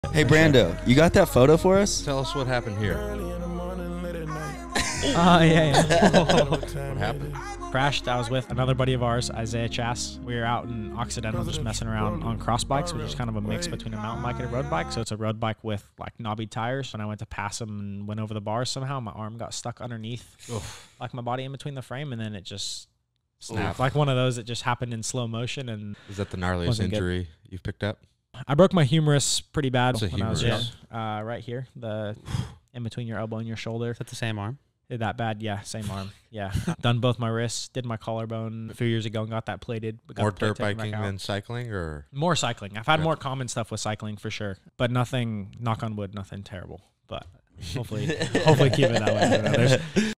Hey, Brando, you got that photo for us? Tell us what happened here. Yeah. What happened? Crashed. I was with another buddy of ours, Isaiah Chass. We were out in Occidental just messing around on cross bikes, which is kind of a mix between a mountain bike and a road bike. So it's a road bike with like knobby tires. When I went to pass him and went over the bars somehow, my arm got stuck underneath like my body in between the frame, and then it just snapped. Like one of those that just happened in slow motion. And Is that the gnarliest injury you've picked up? I broke my humerus pretty bad What's a when I was young. humerus? Right here, the in between your elbow and your shoulder. Is that the same arm? That bad, yeah, same arm. Yeah, done both my wrists, did my collarbone a few years ago and got that plated. But got More the plate dirt taken back biking out. than cycling, or More cycling. I've had Yeah. more common stuff with cycling for sure, but nothing, knock on wood, nothing terrible. But hopefully keep it that way. I don't know.